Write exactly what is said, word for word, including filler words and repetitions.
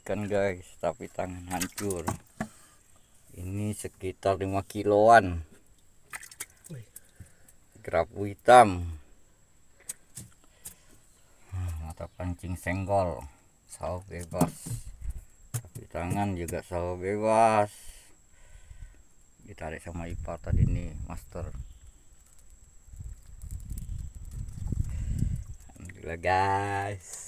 ikan guys, tapi tangan hancur. Ini sekitar lima kiloan kerapu hitam. Mata pancing senggol, sawo bebas, tapi tangan juga sawo bebas. Ditarik sama ipar tadi nih, master. Alhamdulillah guys.